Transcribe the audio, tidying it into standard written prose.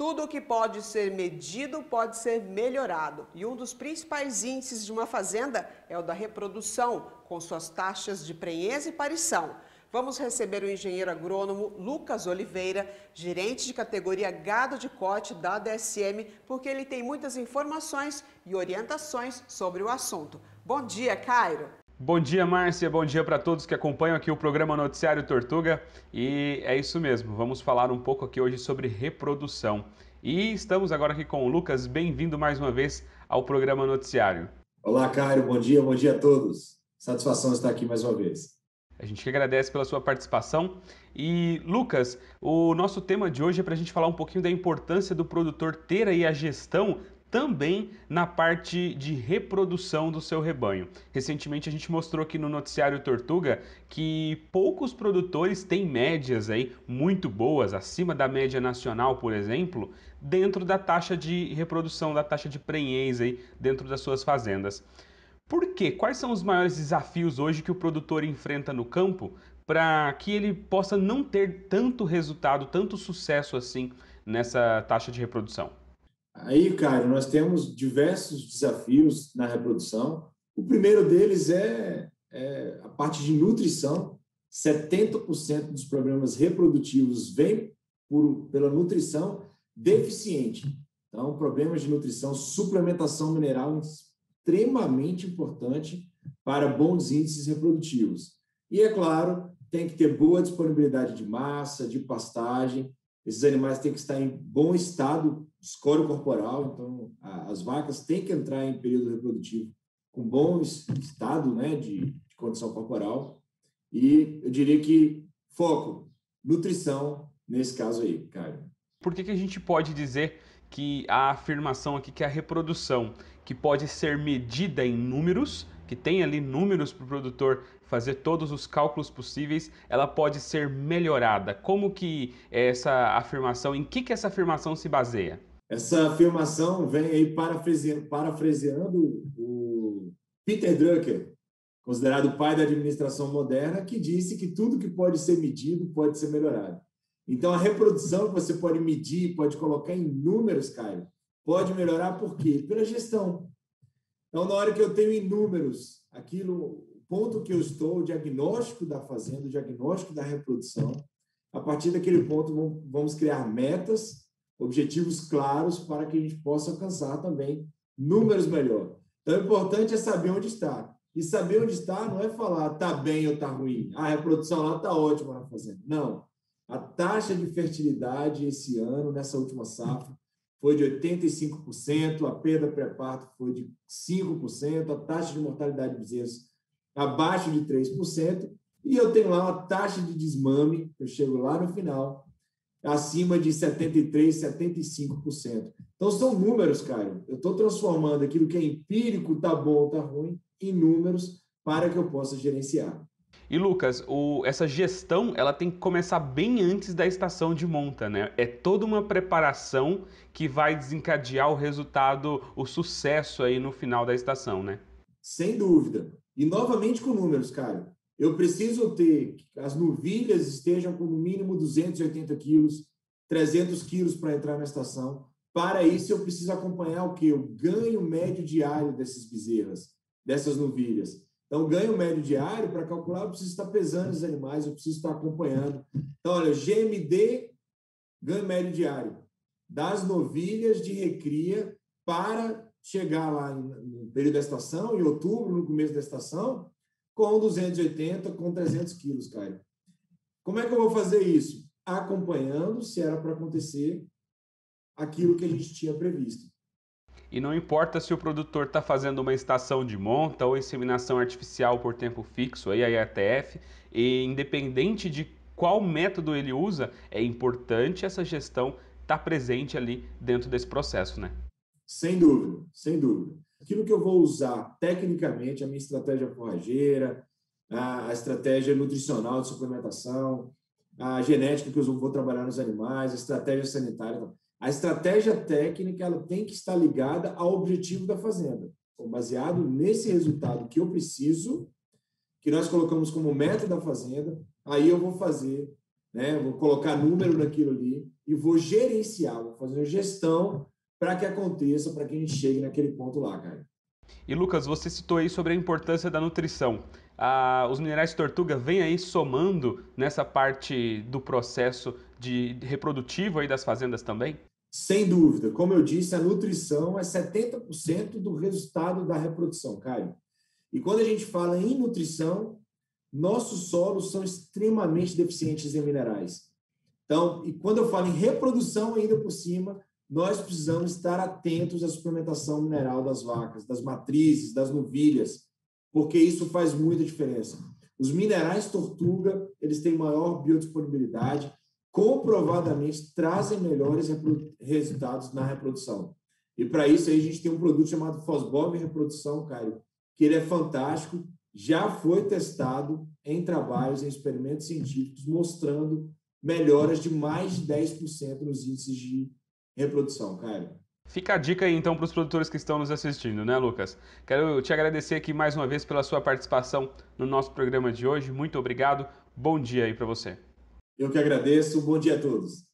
Tudo o que pode ser medido pode ser melhorado. E um dos principais índices de uma fazenda é o da reprodução, com suas taxas de prenhez e parição. Vamos receber o engenheiro agrônomo Lucas Oliveira, gerente de categoria gado de corte da DSM, porque ele tem muitas informações e orientações sobre o assunto. Bom dia, Cairo. Bom dia, Márcia. Bom dia para todos que acompanham aqui o programa Noticiário Tortuga. E é isso mesmo, vamos falar um pouco aqui hoje sobre reprodução. E estamos agora aqui com o Lucas. Bem-vindo mais uma vez ao programa Noticiário. Olá, Cairo. Bom dia a todos. Satisfação estar aqui mais uma vez. A gente que agradece pela sua participação. E, Lucas, o nosso tema de hoje é para a gente falar um pouquinho da importância do produtor ter aí a gestão também na parte de reprodução do seu rebanho. Recentemente a gente mostrou aqui no Noticiário Tortuga que poucos produtores têm médias aí muito boas, acima da média nacional, por exemplo, dentro da taxa de reprodução, da taxa de prenhez aí dentro das suas fazendas. Por quê? Quais são os maiores desafios hoje que o produtor enfrenta no campo para que ele possa não ter tanto resultado, tanto sucesso assim nessa taxa de reprodução? Aí, Caio, nós temos diversos desafios na reprodução. O primeiro deles é a parte de nutrição. 70% dos problemas reprodutivos vêm pela nutrição deficiente. Então, problemas de nutrição, suplementação mineral extremamente importante para bons índices reprodutivos. E, é claro, tem que ter boa disponibilidade de massa, de pastagem. Esses animais têm que estar em bom estado score corporal, então as vacas têm que entrar em período reprodutivo com bom estado, né, de condição corporal. E eu diria que foco, nutrição, nesse caso aí, Caio. Por que a gente pode dizer que a afirmação aqui que a reprodução, que pode ser medida em números, que tem ali números para o produtor fazer todos os cálculos possíveis, ela pode ser melhorada? Como que essa afirmação, em que essa afirmação se baseia? Essa afirmação vem aí parafraseando o Peter Drucker, considerado o pai da administração moderna, que disse que tudo que pode ser medido pode ser melhorado. Então, a reprodução que você pode medir, pode colocar em números, Caio, pode melhorar por quê? Pela gestão. Então, na hora que eu tenho em números o ponto que eu estou, o diagnóstico da fazenda, o diagnóstico da reprodução, a partir daquele ponto vamos criar metas, objetivos claros para que a gente possa alcançar também números melhor. Então, o importante é saber onde está. E saber onde está não é falar está bem ou está ruim. A reprodução lá está ótima na fazenda. Não. A taxa de fertilidade esse ano, nessa última safra, foi de 85%, a perda pré-parto foi de 5%, a taxa de mortalidade de bezerros abaixo de 3%, e eu tenho lá uma taxa de desmame, eu chego lá no final, acima de 73%, 75%. Então, são números, Caio. Eu estou transformando aquilo que é empírico, está bom ou está ruim, em números para que eu possa gerenciar. E, Lucas, essa gestão ela tem que começar bem antes da estação de monta, né? É toda uma preparação que vai desencadear o resultado, o sucesso aí no final da estação, né? Sem dúvida. E, novamente, com números, Caio. Eu preciso ter que as novilhas estejam com no mínimo 280 quilos, 300 quilos para entrar na estação. Para isso, eu preciso acompanhar o quê? O ganho médio diário dessas bezerras, dessas novilhas. Então, ganho médio diário, para calcular, eu preciso estar pesando os animais, eu preciso estar acompanhando. Então, olha, GMD, ganho médio diário, das novilhas de recria para chegar lá no período da estação, em outubro, no começo da estação, com 280, com 300 quilos, Caio. Como é que eu vou fazer isso? Acompanhando se era para acontecer aquilo que a gente tinha previsto. E não importa se o produtor está fazendo uma estação de monta ou inseminação artificial por tempo fixo, aí a IATF, e independente de qual método ele usa, é importante essa gestão estar presente ali dentro desse processo, né? Sem dúvida, sem dúvida. Aquilo que eu vou usar tecnicamente, a minha estratégia forrageira, a estratégia nutricional de suplementação, a genética que eu vou trabalhar nos animais, a estratégia sanitária. A estratégia técnica ela tem que estar ligada ao objetivo da fazenda. Então, baseado nesse resultado que eu preciso, que nós colocamos como meta da fazenda, aí eu vou fazer, né, vou colocar número naquilo ali e vou gerenciar, vou fazer uma gestão para que aconteça, para que a gente chegue naquele ponto lá, cara. E Lucas, você citou aí sobre a importância da nutrição. Os minerais tortuga vêm aí somando nessa parte do processo de reprodutivo aí das fazendas também? Sem dúvida. Como eu disse, a nutrição é 70% do resultado da reprodução, Caio. E quando a gente fala em nutrição, nossos solos são extremamente deficientes em minerais. Então, e quando eu falo em reprodução ainda por cima, nós precisamos estar atentos à suplementação mineral das vacas, das matrizes, das novilhas, porque isso faz muita diferença. Os minerais tortuga, eles têm maior biodisponibilidade, comprovadamente trazem melhores resultados na reprodução. E para isso aí a gente tem um produto chamado Fosbob Reprodução, Caio, que ele é fantástico, já foi testado em trabalhos, em experimentos científicos, mostrando melhoras de mais de 10% nos índices de reprodução, Caio. Fica a dica aí então para os produtores que estão nos assistindo, né, Lucas? Quero te agradecer aqui mais uma vez pela sua participação no nosso programa de hoje. Muito obrigado. Bom dia aí para você. Eu que agradeço. Bom dia a todos.